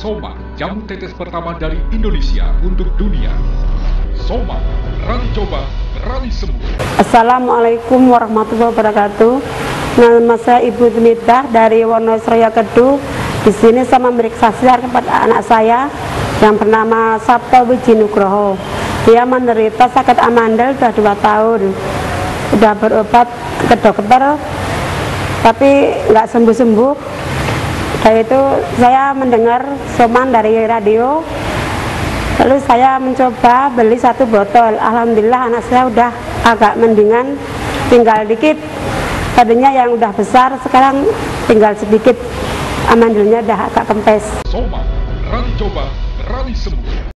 Soma, jamu tetes pertama dari Indonesia untuk dunia. Soma, berani coba, berani sembuh. Assalamualaikum warahmatullahi wabarakatuh. Nama saya Ibu Midah dari Wonosoyo Kedu. Di sini saya memeriksa kepada anak saya yang bernama Sabto Wijinugroho. Dia menderita sakit amandel sudah 2 tahun. Sudah berobat ke dokter, tapi nggak sembuh-sembuh. Dari itu saya mendengar soman dari radio, lalu saya mencoba beli 1 botol. Alhamdulillah anak saya udah agak mendingan, tinggal dikit. Tadinya yang udah besar, sekarang tinggal sedikit, amandelnya udah agak kempes. Soma, berani coba, berani sembuh.